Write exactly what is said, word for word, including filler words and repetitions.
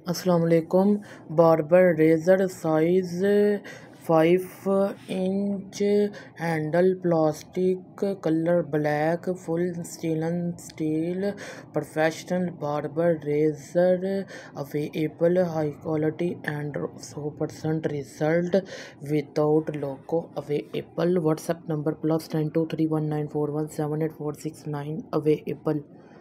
अस्सलाम वालेकुम। Barber razor size five inch, handle plastic, colour black, full stainless steel, professional barber razor available, high quality and सौ percent result without logo available. WhatsApp number plus nine two three one nine four one seven eight four six nine available.